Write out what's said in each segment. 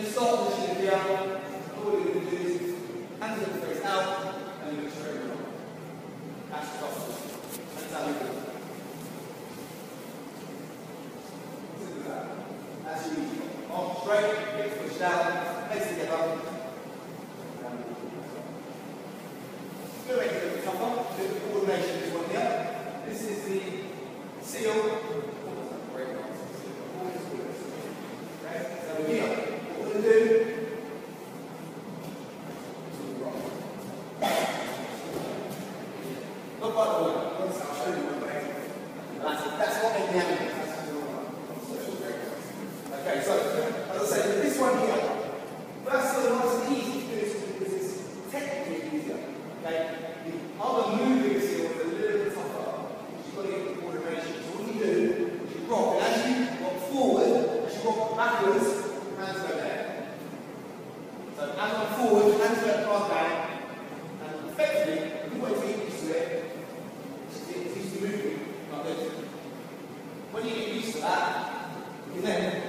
start pushing it down, all you're going to do is hands on the face out and look straight along. That's possible. That's how we do it. Simple as that. That's your easy one. Arms straight, hips pushed down, legs together. Go make it a bit tougher. Do the coordination this one here. This is the seal. So here, what we're going to do. Not by the way, I'll show you one way. That's what made me happy. Okay, so as I said, this one here, first of all, what's easy to do is because it's technically easier. Okay, the other moving seal is a little bit tougher. You've got to get the coordination. So what you do is you rock, and as you rock forward, as you rock backwards, hands go down. So as I'm forward, hands go far down, and effectively, you want to get used to it. It's used to moving like this. When you get used to that, you can then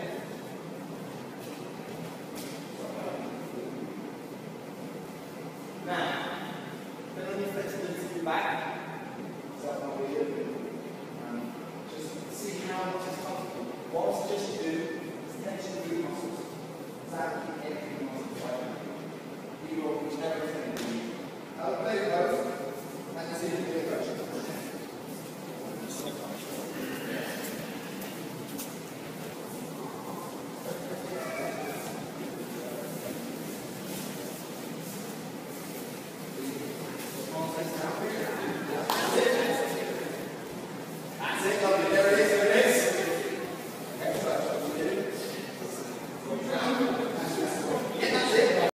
now, then on your flexibility back, so that's what we're doing. Just see how much is comfortable. What I suggest you do is tension through your muscles. Exactly every muscle tight. You will never think. There you go. And see if you do it.